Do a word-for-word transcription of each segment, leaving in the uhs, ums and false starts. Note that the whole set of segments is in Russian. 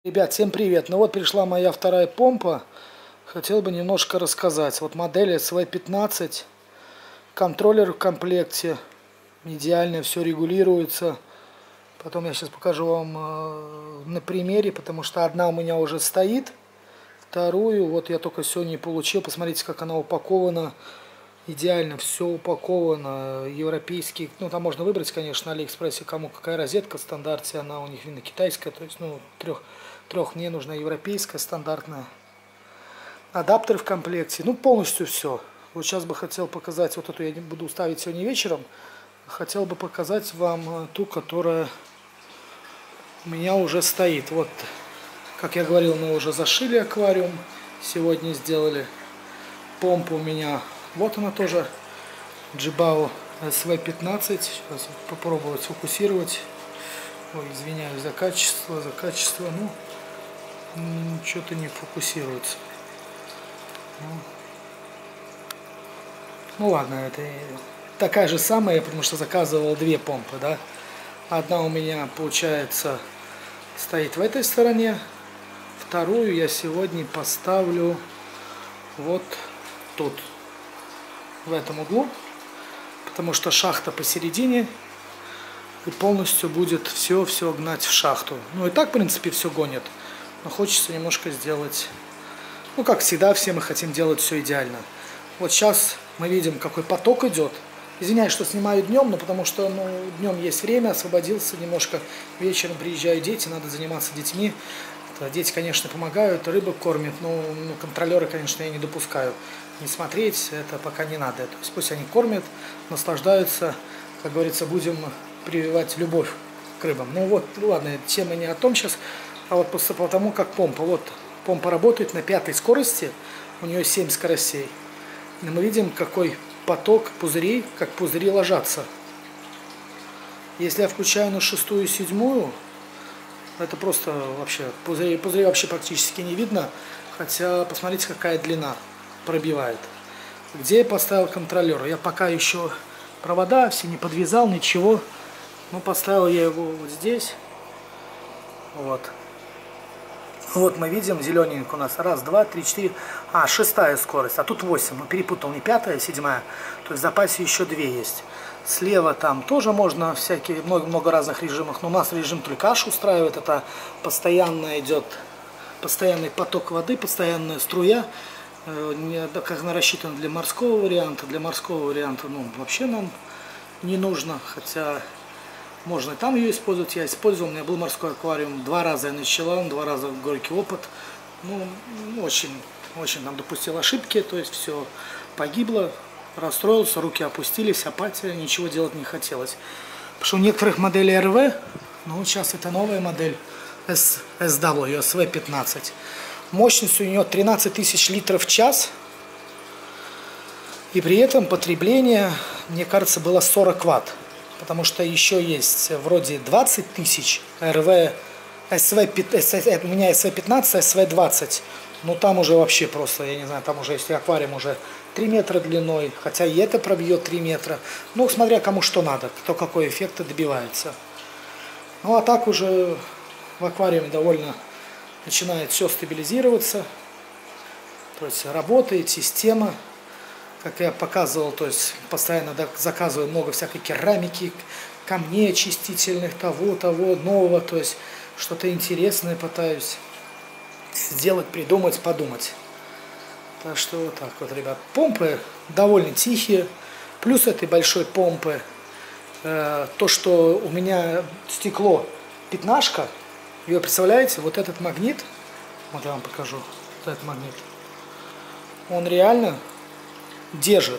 Ребят, всем привет! Ну вот пришла моя вторая помпа. Хотел бы немножко рассказать. Вот модель эс вэ пятнадцать. Контроллер в комплекте. Идеально все регулируется. Потом я сейчас покажу вам э, на примере, потому что одна у меня уже стоит. Вторую вот я только сегодня получил. Посмотрите, как она упакована. Идеально все упаковано. Европейский. Ну там можно выбрать, конечно, на Алиэкспрессе, кому какая розетка в стандарте. Она у них видно китайская. То есть, ну, трех... Трех мне нужна европейская, стандартная. Адаптер в комплекте. Ну, полностью все. Вот сейчас бы хотел показать, вот эту я буду ставить сегодня вечером. Хотел бы показать вам ту, которая у меня уже стоит. Вот, как я говорил, мы уже зашили аквариум. Сегодня сделали. Помпа у меня, вот она тоже. Джибао эс вэ пятнадцать. Сейчас попробую сфокусировать. Ой, извиняюсь за качество, за качество. Ну, что-то не фокусируется. Ну, ну ладно, это такая же самая, потому что заказывал две помпы, да. Одна у меня, получается, стоит в этой стороне. Вторую я сегодня поставлю вот тут, в этом углу. Потому что шахта посередине. И полностью будет все-все гнать в шахту. Ну и так, в принципе, все гонит. Но хочется немножко сделать, ну как всегда, все мы хотим делать все идеально. Вот сейчас мы видим, какой поток идет. Извиняюсь, что снимаю днем, но потому что ну, днем есть время, освободился немножко. Вечером приезжают дети, надо заниматься детьми. Это, дети, конечно, помогают, рыбу кормят, но ну, контролеры, конечно, я не допускаю. Не смотреть, это пока не надо. То есть пусть они кормят, наслаждаются, как говорится, будем прививать любовь к рыбам. Ну вот, ладно, тема не о том сейчас. А вот просто потому, как помпа. Вот помпа работает на пятой скорости, у нее семь скоростей. И мы видим, какой поток пузырей, как пузыри ложатся. Если я включаю на шестую и седьмую, это просто вообще, пузыри, пузыри вообще практически не видно. Хотя, посмотрите, какая длина пробивает. Где я поставил контролер? Я пока еще провода все не подвязал, ничего. Но поставил я его вот здесь. Вот. Вот мы видим, зелененький у нас. Раз, два, три, четыре. А, шестая скорость. А тут восемь. Ну, перепутал, не пятая, а седьмая. То есть в запасе еще две есть. Слева там тоже можно всякие, много-много разных режимов. Но у нас режим только H устраивает. Это постоянно идет, постоянный поток воды, постоянная струя. Как она рассчитана для морского варианта. Для морского варианта, ну, вообще нам не нужно. Хотя можно и там ее использовать. Я использовал, у меня был морской аквариум. Два раза я начала, два раза горький опыт. Ну, очень, очень там допустил ошибки. То есть все погибло, расстроился, руки опустились, апатия, ничего делать не хотелось. Потому что у некоторых моделей эр вэ, ну сейчас это новая модель эс дабл ю, эс вэ пятнадцать. Мощность у нее тринадцать тысяч литров в час. И при этом потребление, мне кажется, было сорок ватт. Потому что еще есть вроде двадцать тысяч эр вэ, эс вэ, у меня эс вэ пятнадцать, эс вэ двадцать. Ну там уже вообще просто, я не знаю, там уже если аквариум уже три метра длиной, хотя и это пробьет три метра. Ну, смотря кому что надо, кто какой эффект добивается. Ну а так уже в аквариуме довольно начинает все стабилизироваться. То есть работает система. Как я показывал, то есть постоянно заказываю много всякой керамики, камней очистительных, того, того, нового. То есть что-то интересное пытаюсь сделать, придумать, подумать. Так что вот так вот, ребят. Помпы довольно тихие. Плюс этой большой помпы, э, то, что у меня стекло пятнашка. И вы представляете, вот этот магнит, вот я вам покажу, вот этот магнит, он реально держит.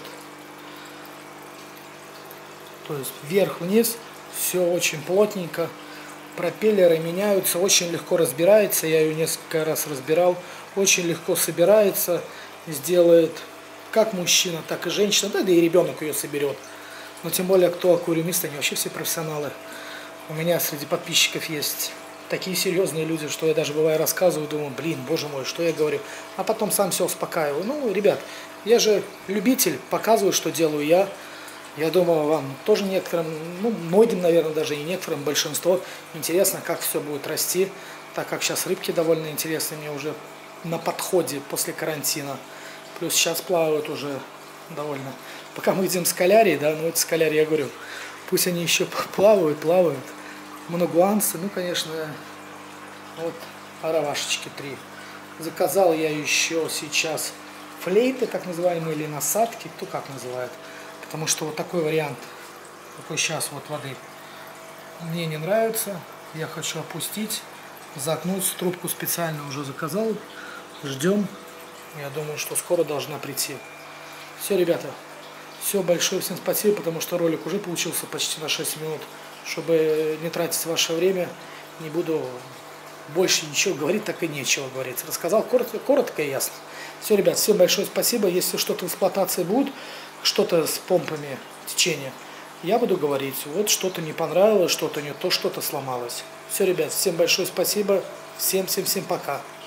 То есть вверх-вниз, все очень плотненько. Пропеллеры меняются, очень легко разбирается. Я ее несколько раз разбирал. Очень легко собирается, сделает как мужчина, так и женщина. Да, да и ребенок ее соберет. Но тем более, кто аквариумист, они вообще все профессионалы. У меня среди подписчиков есть такие серьезные люди, что я даже бываю рассказываю, думаю, блин, боже мой, что я говорю. А потом сам все успокаиваю. Ну, ребят, я же любитель, показываю, что делаю я. Я думаю, вам тоже некоторым, ну, многим, наверное, даже и некоторым, большинство, интересно, как все будет расти. так как сейчас рыбки довольно интересные мне уже на подходе после карантина. Плюс сейчас плавают уже довольно. Пока мы идем с Скалярии, да, ну это Скалярия, я говорю, пусть они еще плавают, плавают. Моногуанцы, ну, конечно, вот аравашечки три. Заказал я еще сейчас флейты, так называемые, или насадки, кто как называет. Потому что вот такой вариант, такой сейчас вот воды, мне не нравится. Я хочу опустить, загнуть, трубку специально уже заказал. Ждем. Я думаю, что скоро должна прийти. Все, ребята, все, большое всем спасибо, потому что ролик уже получился почти на шесть минут. Чтобы не тратить ваше время, не буду больше ничего говорить, так и нечего говорить. Рассказал коротко, коротко и ясно. Все, ребят, всем большое спасибо. Если что-то в эксплуатации будет, что-то с помпами течения, я буду говорить. Вот что-то не понравилось, что-то не то, что-то сломалось. Все, ребят, всем большое спасибо. Всем-всем-всем пока.